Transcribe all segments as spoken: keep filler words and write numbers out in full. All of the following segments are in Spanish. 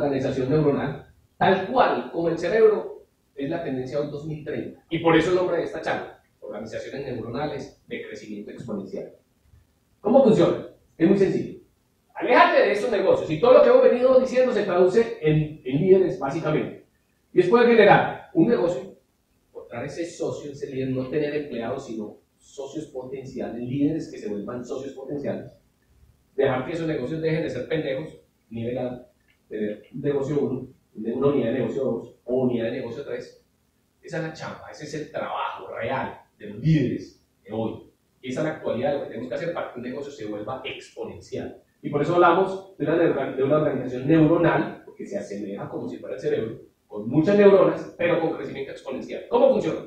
organización neuronal, tal cual como el cerebro es la tendencia hoy dos mil treinta. Y por eso el nombre de esta charla, organizaciones neuronales de crecimiento exponencial. ¿Cómo funciona? Es muy sencillo. Aléjate de estos negocios y todo lo que hemos venido diciendo se traduce en, en líderes básicamente. Y después generar un negocio, encontrar ese socio, ese líder, no tener empleados sino socios potenciales, líderes que se vuelvan socios potenciales, dejar que esos negocios dejen de ser pendejos, nivelar, tener negocio uno, una unidad de negocio dos o unidad de negocio tres. Esa es la chamba, ese es el trabajo real de los líderes de hoy. Y esa es la actualidad de lo que tenemos que hacer para que un negocio se vuelva exponencial. Y por eso hablamos de una, de una organización neuronal, porque se asemeja como si fuera el cerebro, con muchas neuronas, pero con crecimiento exponencial. ¿Cómo funciona?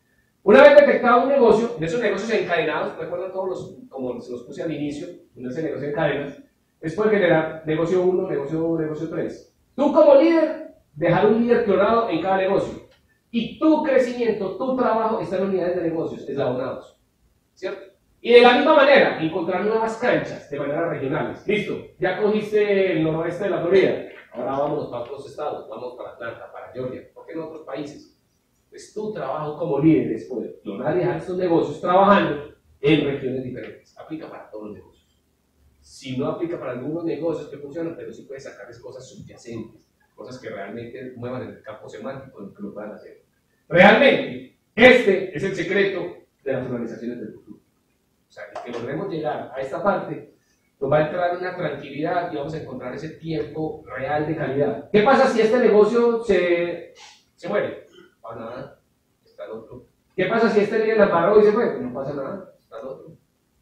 Una vez detectado un negocio, en esos negocios encadenados, recuerdan todos los, como se los puse al inicio, en ese negocio en cadenas, después generar negocio uno, negocio dos, negocio tres. Tú como líder, dejar un líder clonado en cada negocio. Y tu crecimiento, tu trabajo está en unidades de negocios eslabonados. ¿Cierto? Y de la misma manera, encontrar nuevas canchas de manera regionales. Listo, ya cogiste el noroeste de la Florida, ahora vamos para otros estados, vamos para Atlanta, para Georgia, ¿por qué no otros países? Pues tu trabajo como líder es poder lograr dejar estos negocios trabajando en regiones diferentes. Aplica para todos los negocios. Si no aplica para algunos negocios que funcionan, pero sí puedes sacarles cosas subyacentes, cosas que realmente muevan en el campo semántico en que lo puedan hacer. Realmente, este es el secreto de las organizaciones del futuro. O sea, que logremos llegar a esta parte, nos va a entrar una tranquilidad y vamos a encontrar ese tiempo real de calidad. ¿Qué pasa si este negocio se, se muere? No pasa nada, está el otro. ¿Qué pasa si este líder la paró y se fue? No pasa nada, está el otro.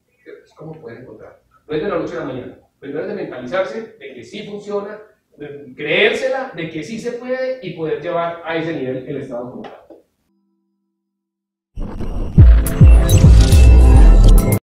Es como pueden encontrar. No es de la noche a la mañana. Primero es de mentalizarse de que sí funciona, de creérsela, de que sí se puede y poder llevar a ese nivel el estado como tal.